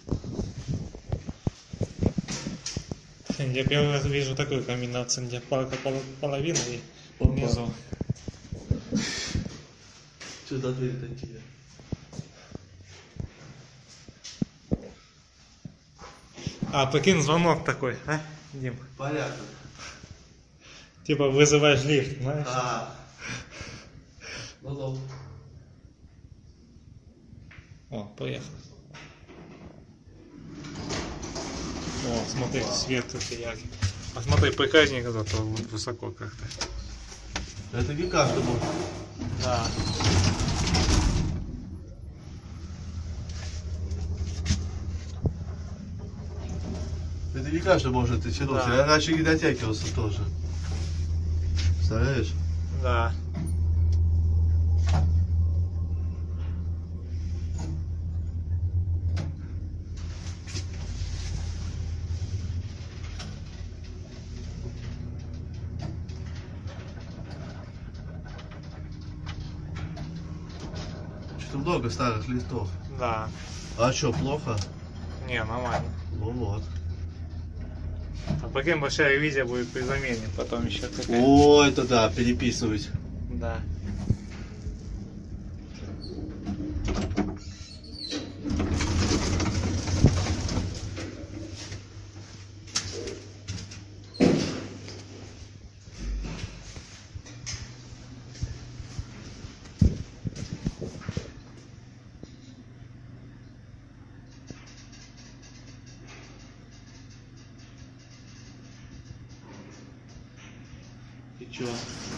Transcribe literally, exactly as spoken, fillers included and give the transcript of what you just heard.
Я первый раз вижу такую комбинацию, где палка пол- половина и внизу. Что за двери такие? А, прикинь, звонок такой, а, Дим? Порядок. Типа вызываешь лифт, знаешь? А. Ну, О, поехал. О, смотри, свет какой яркий. А смотри, приказник зато вот высоко как-то. это не каждый может. Да. Это не каждый может дотянуться. Да. Я раньше не дотягивался тоже. Представляешь? Да. Что-то много старых листов. Да. А что, плохо? Не, нормально. Ну вот. А прикинь, большая ревизия будет при замене, потом еще такая. О, это да, переписывать. Да. И чё?